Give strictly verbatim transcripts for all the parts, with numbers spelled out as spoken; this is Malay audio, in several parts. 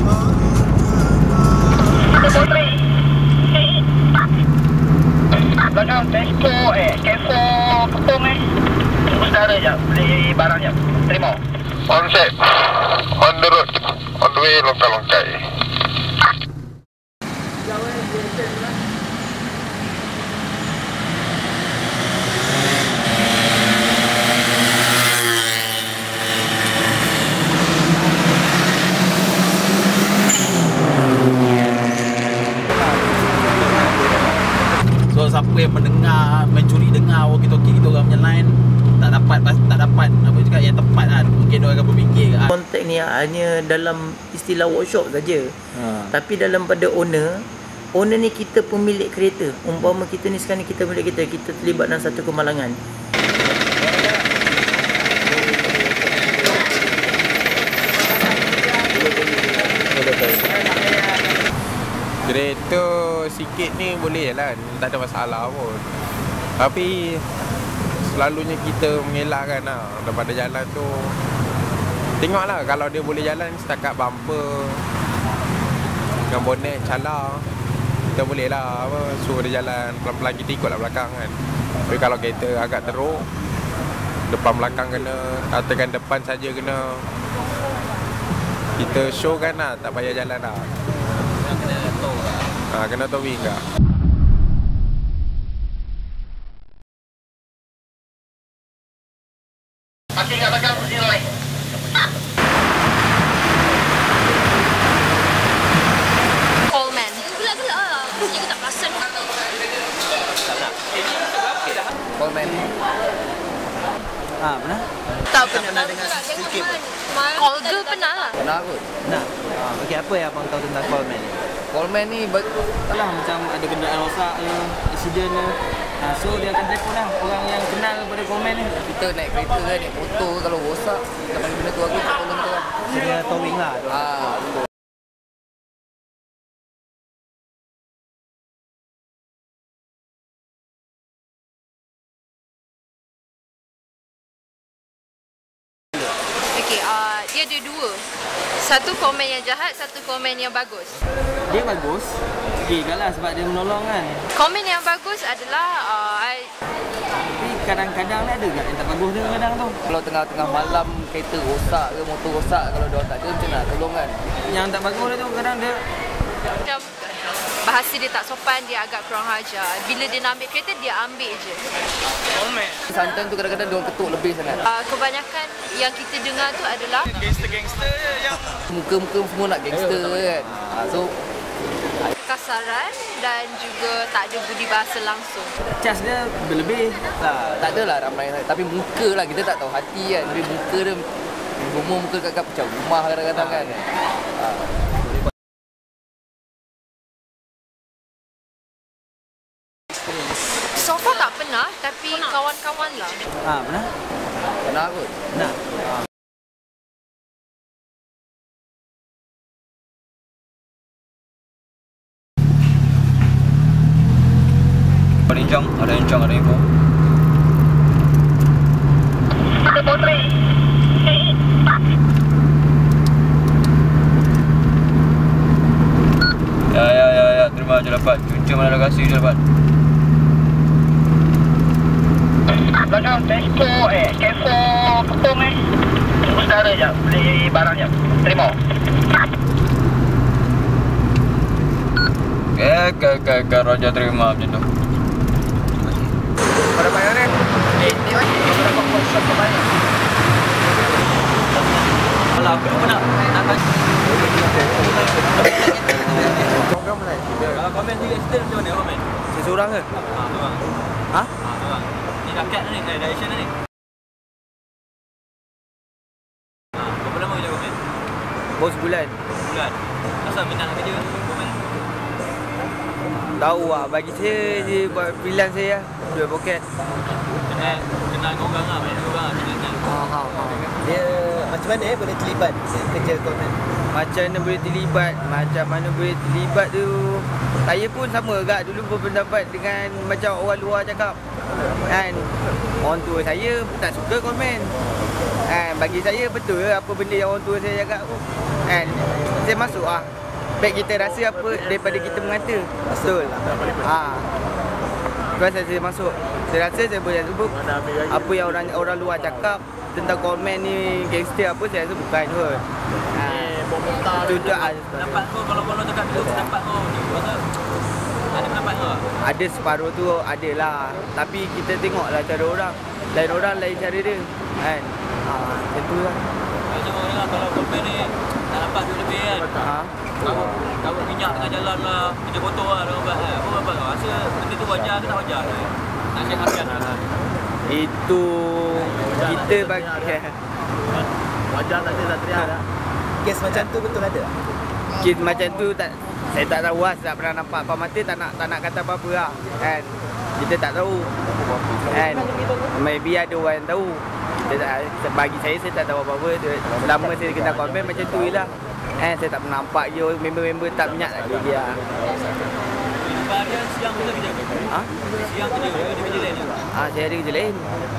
Belakang Tesco eh Carrefour Kepung eh. Tunggu saudara jap, beli barang jap. Terima. On set. On the road. On the way longkai-longkai. So siapa yang mendengar, mencuri dengar walkie-talkie kita orang punya line, tak dapat tak dapat apa cakap yang tepat kan. Mungkin dia akan berfikir ah. Kontak ni hanya dalam istilah workshop saja. Ha. Tapi dalam pada owner, owner ni kita pemilik kereta. Umpama kita ni sekarang ni kita pemilik kereta, kita terlibat dalam satu kemalangan. Kereta sikit ni boleh lah, tak ada masalah pun. Tapi selalunya kita mengelakkan lah daripada jalan tu. Tengoklah kalau dia boleh jalan setakat bumper dengan bonet calar, kita boleh lah apa, suruh dia jalan pelan-pelan, kita ikutlah belakang kan. Tapi kalau kereta agak teruk, depan belakang kena, katakan depan saja kena, kita show kan lah, tak payah jalan lah. Kena tow lah. Ha, kena towing kah? Parking kat belakang sini lain. Coleman. Gelak-gelak lah. Mesti juga tak perasan. Coleman. Ha, pernah? Tak pernah. Pernah dengar sikit. Call girl pernah lah. Pernah kot. Nah. Ha, okey, apa yang abang tahu tentang Coleman ni? Coleman ni Alah, macam ada kenderaan rosak ke, accident ke. Ha, so dia akan telefon lah orang yang kenal pada Coleman ni. kita naik kereta kan, naik motor kalau rosak, kita panggil benda tu aku tak tolong kita kan. Dia towing lah. Ah, betul. Okey, uh, dia ada dua. Satu komen yang jahat, satu komen yang bagus. Dia bagus. Okey, galah sebab dia menolong kan. Komen yang bagus adalah uh, I, Tapi kadang-kadang ni ada tak yang tak bagus dia kadang tu. Kalau tengah-tengah malam kereta rosak ke, motor rosak, kalau dia orang tak ada macam nak tolong kan. Yang tak bagus dia tu kadang dia macam bahasa dia tak sopan, dia agak kurang hajar. Bila dia nak ambil kereta, dia ambil je. Komen. Santan tu kadang-kadang dia orang ketuk lebih sangat. Uh, kebanyakan yang kita dengar tu adalah Gangster-gangster je yang Muka-muka semua nak gangster kan. Ah, so kasaran dan juga tak ada budi bahasa langsung. cas dia berlebih. tak, tak adalah ramai, tapi muka lah kita tak tahu hati kan. Tapi muka dia rumah muka kat macam rumah kadang-kadang kan. Ah. So far tak pernah, tapi kawan-kawan lah. Ha, pernah? Pernah kot. Nah. Ada encong, ada encong, ada info. ada potri. Ya, ya, ya, ya, terima je dapat. Cuncung mana dah kasih je dapat. Belakang Tesco eh Carrefour Kepung eh. Tunggu saudara jap, beli barang jap. Terima. Eh, ke, ke, ke, Raja terima macam tu. Pada bayar ni. Eh, ni kan. Kita dapat workshop ke mana? Alah, aku lupa nak nak kasi. Program mana? Kalau komen tu accident macam mana komen? Seseorang ke? Ha, memang. Ha? Ha, memang. Ni dah cat ni, dah action ni. Ha, berapa lama kerja komen? Bos bulan. Bulan. Asal minat nak kerja komen? Tahu lah, bagi saya dia buat freelance saya lah. Jual poket. Kenal, kenal dengan orang lah, banyak orang lah kenal. Ha, ha, ha. Dia macam mana eh boleh terlibat kerja komen? Macam mana boleh terlibat, macam mana boleh terlibat tu. Saya pun sama agak dulu berpendapat dengan macam orang luar cakap. Kan, orang tua saya tak suka komen. Eh, bagi saya betul ke apa benda yang orang tua saya cakap tu. Eh, saya masuk ah. Baik kita rasa apa daripada kita mengata. Betul. Ha. Kalau saya, saya masuk, saya rasa saya boleh sebut apa yang orang orang luar cakap tentang komen ni gangster apa, saya rasa bukan kot. Ha. Itu tu Dapat kau kalau-kalau cakap tu dapat kau ni. Ada pendapat kau? Ada separuh tu ada lah. Tapi kita tengoklah cara orang. Lain orang lain cara dia. Kan? Ha, macam tu lah. Macam mana lah kalau komen ni tak dapat duit lebih kan? Ha? Kawat, kawat minyak tengah jalan lah, kerja kotor lah, dah ubat lah. Apa ubat kau? Rasa benda tu wajar ke tak wajar? Nak share harian lah. Itu kita bagi Wajar tak ada satria lah. Kes macam tu betul ada? kes macam tu tak, saya tak tahu lah, tak pernah nampak apa mata, tak nak tak nak kata apa-apa lah. Kan? Kita tak tahu. Kan? Maybe ada orang yang tahu. Kita tak, bagi saya, saya tak tahu apa-apa. Selama saya kena komen macam tu je lah. Eh, saya tak pernah nampak je member-member tak minyak lagi dia. Harian siang pun kerja ke? Ha? Siang kerja ke? Ada kerja lain ke? Ah, saya ada kerja lain.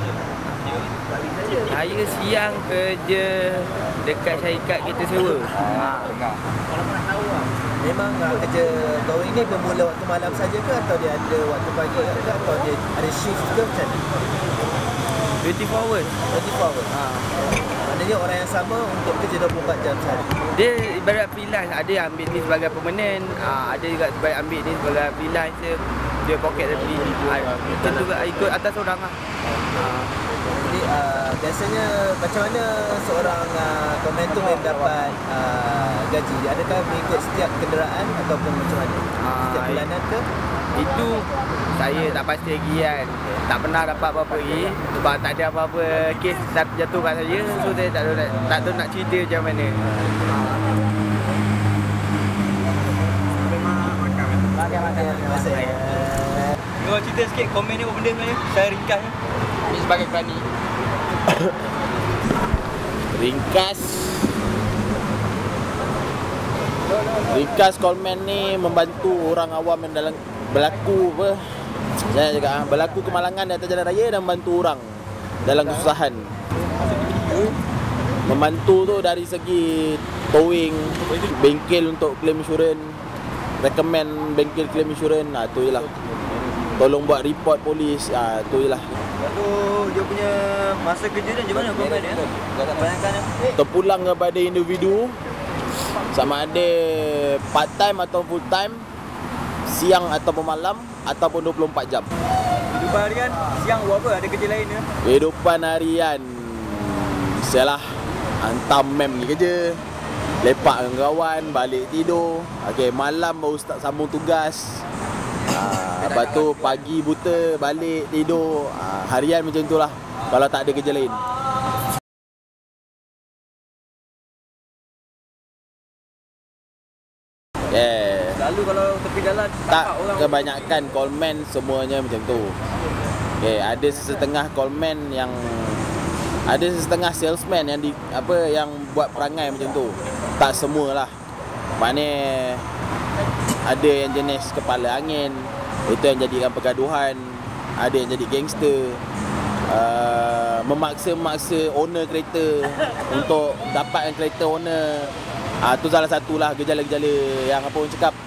Saya siang kerja dekat syarikat kita sewa. Ha. Memang uh, kerja kau ini bermula waktu malam saja ke atau dia ada waktu pagi ke atau dia ada shift ke macam mana? dua puluh empat hours. dua puluh empat hours. Ha. Maknanya orang yang sama untuk kerja dua puluh empat jam sehari. Dia ibarat freelance, ada yang ambil ni sebagai permanent, ah, ada juga sebagai ambil ni sebagai freelance je. Dia poket tapi ah, macam tu juga ikut atas orang lah. Ah. Jadi uh, biasanya macam mana seorang uh, komen tu mendapat uh, gaji? Adakah mengikut setiap kenderaan ataupun macam mana? Ah, Setiap bulanan ke? Itu saya tak pasti lagi kan. Tak pernah dapat apa-apa lagi sebab tak ada apa-apa kes jatuh kat saya. So saya tak tahu nak, tak tahu nak cerita macam mana. Makan-makan. Terima kasih. Kau cerita sikit komen ni apa benda sebenarnya? Saya ringkas ni. Ni sebagai pelani. Ringkas Ringkas Coleman ni membantu orang awam yang dalam berlaku apa? Saya cakap ah, berlaku kemalangan di atas jalan raya dan membantu orang dalam kesusahan. Membantu tu dari segi towing, bengkel untuk claim insurans, recommend bengkel claim insurans, ah tu jelah. Tolong buat report polis, ah tu jelah. Lalu dia punya masa kerja dia macam mana komen dia? Bayangkan Terpulang kepada individu sama ada part time atau full time, siang ataupun malam ataupun dua puluh empat jam. Kehidupan harian siang buat apa? Ada kerja lain ke? Kehidupan harian sialah hantar mem pergi kerja, lepak dengan kawan, balik tidur. Okey, malam baru start sambung tugas. Ha, lepas tu pagi buta balik tidur. Ha, harian macam itulah kalau tak ada kerja lain. Yeah. Lalu kalau tepi jalan Tak, kebanyakan callman semuanya macam tu. Okay, ada setengah callman yang ada setengah salesman yang di apa yang buat perangai macam tu. Tak semualah. Maknanya ada yang jenis kepala angin, itu yang jadikan pergaduhan. Ada yang jadi gangster, uh, memaksa-maksa owner kereta untuk dapatkan kereta owner. Ah, tu salah satulah gejala-gejala yang apa orang cakap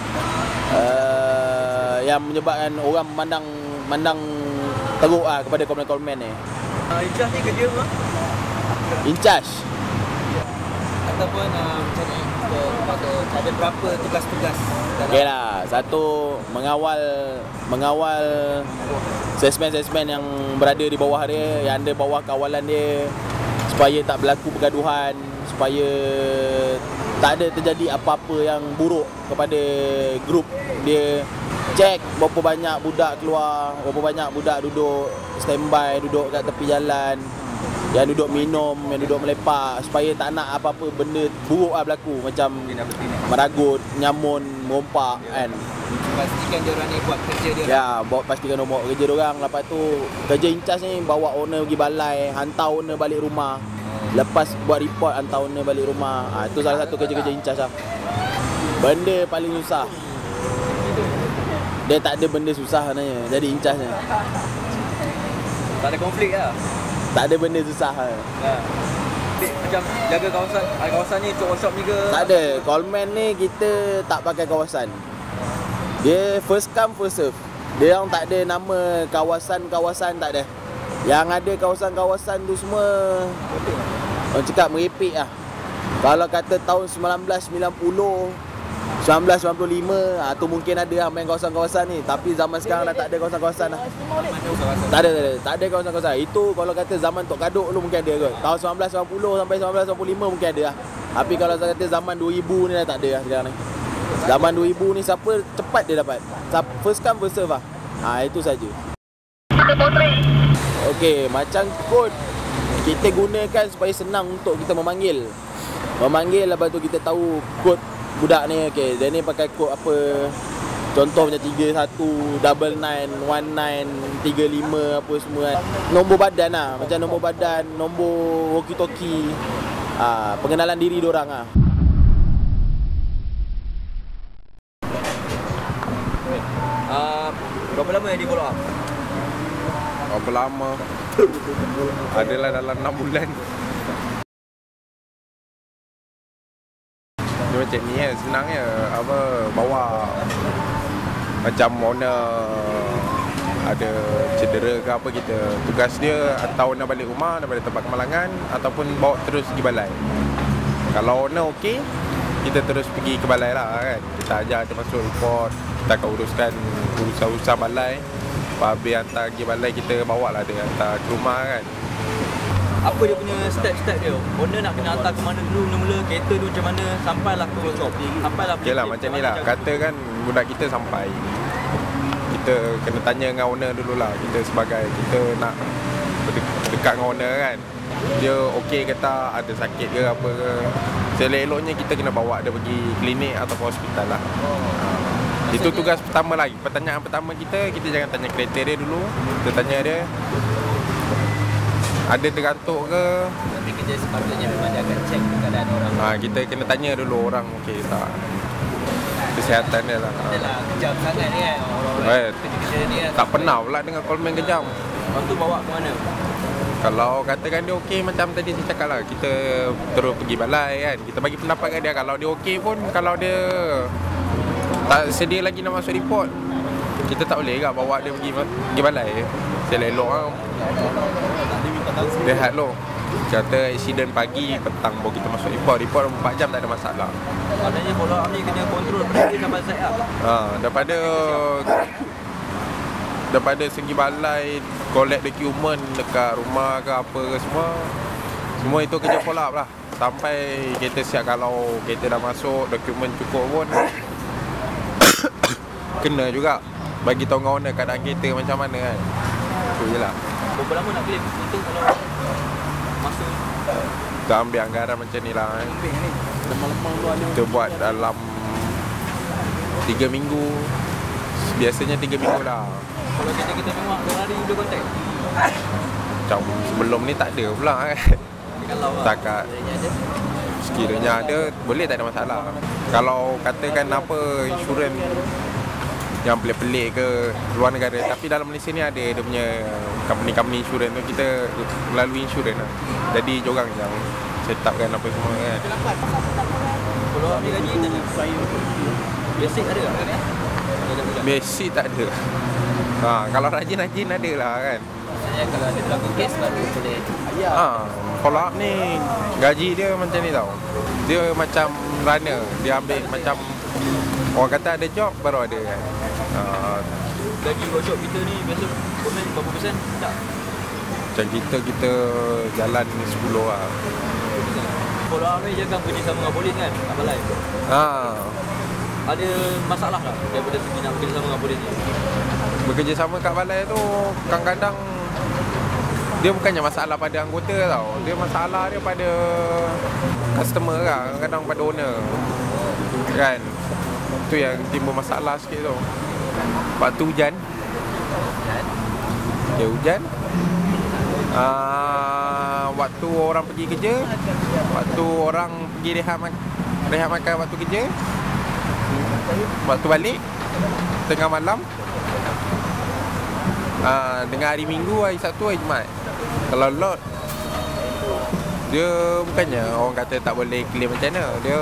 uh, yang menyebabkan orang memandang mandang teruk ah kepada callman-callman ni. Uh, in charge ni kerja apa? In charge. Ataupun uh, macam ni ada berapa tugas-tugas? Okey lah, satu mengawal mengawal salesman-salesman yang berada di bawah dia, yang ada bawah kawalan dia supaya tak berlaku pergaduhan, supaya tak ada terjadi apa-apa yang buruk kepada grup dia. Cek berapa banyak budak keluar, berapa banyak budak duduk standby, duduk kat tepi jalan, yang duduk minum, yang duduk melepak, supaya tak nak apa-apa benda buruk lah berlaku, macam meragut, nyamun, merompak kan. Pastikan dia orang ni buat kerja dia. Ya, bawa pastikan dia buat kerja dia orang. Lepas tu kerja in charge ni bawa owner pergi balai, hantar owner balik rumah. Lepas buat report, hantar owner balik rumah. Ha, itu salah satu kerja-kerja in charge lah. Benda paling susah. Dia tak ada benda susah sebenarnya jadi in charge ni. Tak ada konflik lah. Tak ada benda susah. Ha. Macam jaga kawasan, kawasan ni untuk workshop ni ke? Tak ada. Coleman ni kita tak pakai kawasan. Dia first come first serve. Dia orang tak ada nama kawasan-kawasan, tak ada. Yang ada kawasan-kawasan tu semua orang cakap merepek lah. Kalau kata tahun sembilan belas sembilan puluh, sembilan belas sembilan puluh lima, ha, tu mungkin ada lah main kawasan-kawasan ni. Tapi zaman sekarang dah tak ada kawasan-kawasan lah. Tak ada, tak ada, tak ada kawasan-kawasan. Itu kalau kata zaman Tok Kaduk dulu mungkin ada kot. Tahun sembilan belas sembilan puluh sampai sembilan belas sembilan puluh lima mungkin ada lah. Tapi kalau saya kata zaman dua ribu ni dah tak ada lah sekarang ni. Zaman dua ribu ni siapa cepat dia dapat. First come first serve lah. Ha, itu saja. Kita potret. Okey, macam kod kita gunakan supaya senang untuk kita memanggil. Memanggil lepas tu kita tahu kod budak ni. Okey, dia ni pakai kod apa. Contoh macam tiga satu, double nine, one nine, tiga lima apa semua kan. Nombor badan lah. Macam nombor badan, nombor walkie-talkie. Ha, pengenalan diri diorang lah. Uh, berapa lama yang di follow up? Berapa lama? Adalah dalam enam bulan. Dia macam ni kan, senangnya apa, bawa macam owner ada cedera ke apa, kita tugas dia atau owner balik rumah daripada tempat kemalangan ataupun bawa terus pergi balai. Kalau owner okey, kita terus pergi ke balai lah kan. Kita ajar dia masuk report, kita akan uruskan urusan-urusan balai. Habis hantar pergi balai, kita bawa lah dia hantar ke rumah kan. Apa dia punya step-step dia? Owner nak kena hantar ke mana dulu, mula-mula kereta tu macam mana sampailah ke workshop. Sampailah. Okey lah, macam ni lah. Katakan budak kita sampai, kita kena tanya dengan owner dulu lah. Kita sebagai, kita nak dekat dengan owner kan. Dia okey ke tak, ada sakit ke apa ke. Seleloknya kita kena bawa dia pergi klinik atau hospital lah. Oh. Itu tugas pertama lagi. Pertanyaan pertama kita, kita jangan tanya kereta dia dulu. Kita tanya dia, ada tergantuk ke? Tapi kerja sepatutnya memang dia akan cek keadaan orang. Ha, kita kena tanya dulu orang okey tak. Kesihatan dia lah. Adalah kejam sangat ni kan orang-orang. Eh, kerja ni kan. tak pernah pula dengan Coleman kejam. Lepas tu bawa ke mana? Kalau katakan dia okey, macam tadi saya cakap lah, kita terus pergi balai kan. Kita bagi pendapat kat dia. Kalau dia okey pun, kalau dia tak sedia lagi nak masuk report, kita tak boleh ke bawa dia pergi, pergi balai. Saya elok lah. Rehat lo. Kata accident pagi, petang baru kita masuk report. Report empat jam tak ada masalah. Maknanya follow up ni kena kontrol berhenti sampai saya. Ha, daripada daripada segi balai, collect dokumen dekat rumah ke apa ke semua, semua itu kerja follow up lah. Sampai kita siap, kalau kita dah masuk, dokumen cukup pun kena juga bagi tahu dengan owner keadaan kereta macam mana kan. Itu je lah. Berapa lama nak claim itu kalau masa? Kita ambil anggaran macam ni lah kan. Kita buat dalam tiga minggu. Biasanya tiga minggu lah. Kalau kita kita tengok dua hari boleh kontak. Macam sebelum ni tak ada pula kan. Kalau takat sekiranya ada, boleh, tak ada masalah. Kalau katakan apa insurans yang pelik-pelik ke luar negara, tapi dalam Malaysia ni ada dia punya company-company insurans tu, kita melalui insurans lah. Jadi diorang yang set up kan apa semua kan. Kalau ambil gaji tak ada. Basic ada tak? Basic tak ada. Ha, kalau rajin-rajin ada lah kan. Maksudnya kalau ada berlaku kes baru boleh. Ha, follow up ni gaji dia macam ni tau. Dia macam runner, dia ambil macam orang kata ada job baru ada kan. Uh, gaji workshop kita ni biasa komen berapa persen? Tak. Macam kita, kita jalan sepuluh lah. Follow up ni jangan kerjasama dengan polis kan? Tak balai. Ha. Ada masalah tak daripada segi nak bekerjasama dengan polis ni? Bekerjasama kat balai tu kadang-kadang dia bukannya masalah pada anggota tau. Dia masalah dia pada customer lah, kadang-kadang pada owner. Kan? Tu yang timbul masalah sikit tu. Waktu hujan. Ya hujan. Uh, waktu orang pergi kerja, waktu orang pergi rehat, rehat makan waktu kerja, waktu balik tengah malam, uh, dengan hari Minggu, hari Sabtu, hari Jumaat. Kalau load dia bukannya orang kata tak boleh claim macam mana. Dia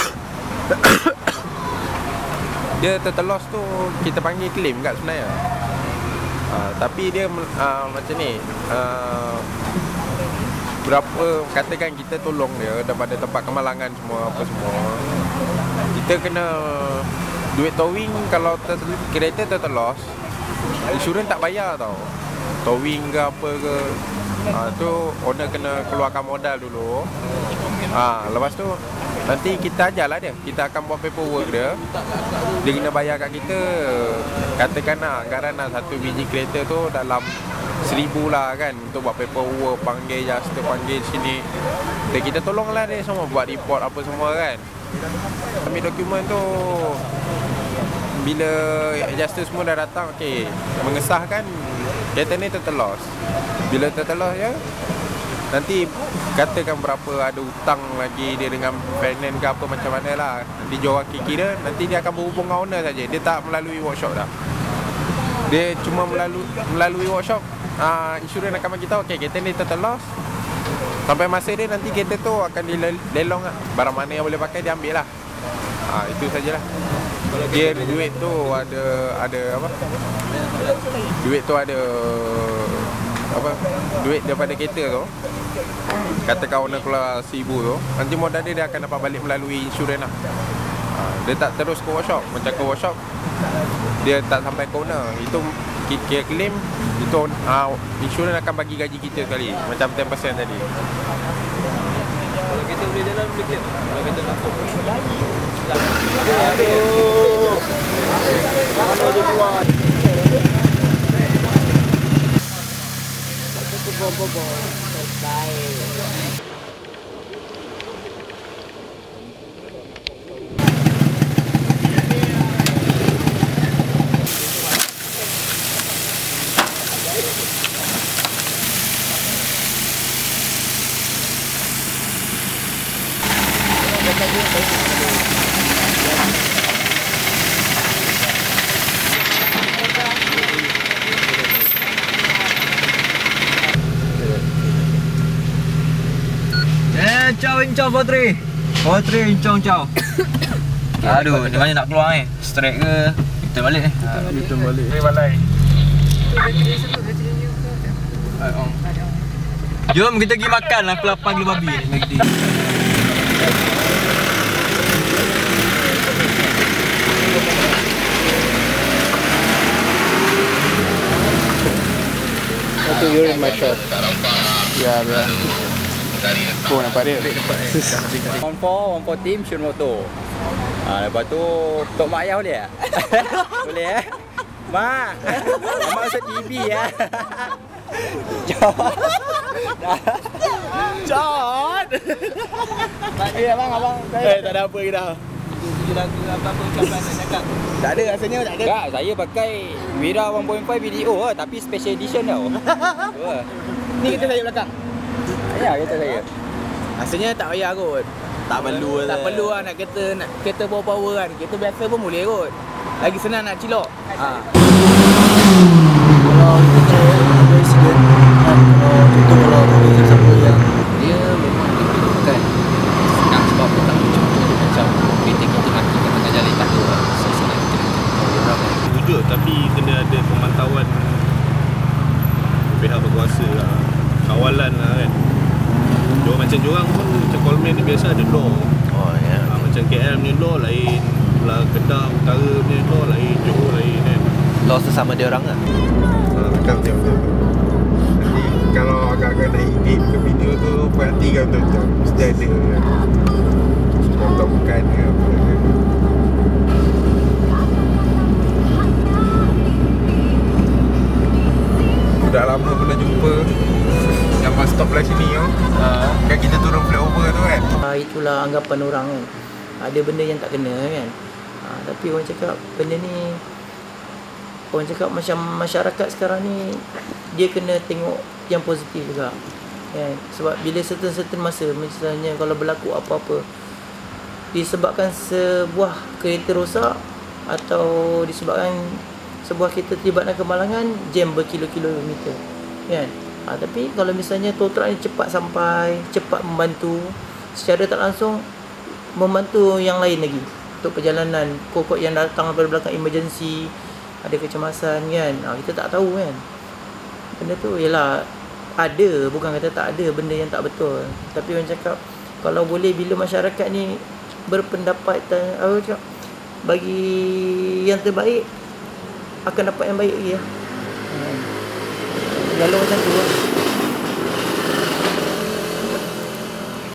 dia tertelos tu kita panggil claim kat sebenarnya. Uh, tapi dia uh, macam ni uh, berapa katakan kita tolong dia daripada tempat kemalangan semua apa semua, kita kena duit towing. Kalau ter, kereta tertelos, insurans tak bayar tau. Towing ke apa ke, ha, tu owner kena keluarkan modal dulu. Ha, lepas tu nanti kita ajarlah dia. Kita akan buat paperwork dia. Dia kena bayar kat kita. Katakan lah anggaran lah satu biji kereta tu dalam seribu lah kan, untuk buat paperwork, panggil adjuster, panggil sini. Dan kita tolonglah dia semua buat report apa semua kan. Ambil dokumen tu, bila adjuster semua dah datang, okey, mengesahkan kereta ni tertelos. Bila tertelos ya, nanti katakan berapa ada hutang lagi dia dengan finance ke apa macam mana lah, nanti jual kiki dia, nanti dia akan berhubung dengan owner saja. Dia tak melalui workshop dah. Dia cuma melalui melalui workshop. Ah, insurans akan bagi tahu okey kereta ni tertelos. Sampai masa dia nanti kereta tu akan dilelong lah. Barang mana yang boleh pakai dia ambil lah. Ah, itu sajalah. Dia duit tu ada ada apa? Duit tu ada apa? Duit daripada kereta tu. Katakan owner keluar seribu tu, nanti modal dia dia akan dapat balik melalui insurans lah. Ah, dia tak terus ke workshop. Macam ke workshop dia tak sampai ke owner. Itu kira claim itu uh, insurans akan bagi gaji kita sekali macam ten percent tadi. Kalau kita boleh jalan boleh claim. Kalau kita nak aduh mana dia buat aku bobo selesai. Eh, ciao incong Potri. Potri incong ciao. Aduh, ni mana nak keluar ni? Straight ke? Kita balik ni. Kita balik. Kita balik. Jom kita pergi makan lah kelapa gila babi ni. Itu you're in my shop. Ya, ya. Oh, nampak dia. One four, one four team, Shun Moto. Ah, lepas tu Tok Mak Ayah boleh tak? Boleh eh? Mak. Mak masuk T V ya. Jod. Jod. Eh, abang, abang. Eh, tak ada apa ke dah. Tujuh lagu apa-apa ucapan nak cakap. Tak ada rasanya tak ada. Tak, saya pakai Wira one point five video lah, tapi special edition tau. Ni kita saya belakang. Ya, kita saya. Rasanya tak payah kot. Tak perlu Tak lah. perlu lah nak kereta nak kereta power-power kan. Kereta biasa pun boleh kot. Lagi senang nak cilok. Ha. Kalau kita ada accident kan, kalau contoh kalau ada siapa yang dia memang diperlukan senang sebab tak contoh macam kereta kita mati kat tengah jalan tak ada senang kita nak orang kan. Wujud tapi kena ada pemantauan pihak berkuasa lah, kawalan lah kan. Diorang macam diorang pun macam Coleman ni biasa ada law. Oh ya. Ha, macam K L punya law lain, lah Kedah Utara punya law lain, Johor lain kan. Law sesama dia orang lah. Ha, betul betul betul. Nanti kalau agak-agak nak edit ke video tu, perhatikan betul-betul. Mesti ada potong-potongkan ke apa ke. Dah lama pernah jumpa yang bus stop belah sini yo. Ha. Kan kita turun flyover tu kan. Ha, itulah anggapan orang kan. Ada benda yang tak kena kan. Ha, tapi orang cakap benda ni, orang cakap macam masyarakat sekarang ni dia kena tengok yang positif juga. Kan? Sebab bila certain-certain masa misalnya kalau berlaku apa-apa disebabkan sebuah kereta rosak atau disebabkan sebuah kereta terlibat dalam kemalangan, jam berkilo-kilometer. Kan? Ha, tapi kalau misalnya tow truck ni cepat sampai, cepat membantu, secara tak langsung membantu yang lain lagi untuk perjalanan. Kokok yang datang daripada belakang emergency, ada kecemasan kan, ha, kita tak tahu kan. Benda tu ialah ada, bukan kata tak ada benda yang tak betul. Tapi orang cakap kalau boleh bila masyarakat ni berpendapat, apa cakap, bagi yang terbaik akan dapat yang baik lagi ya. Kalau macam tu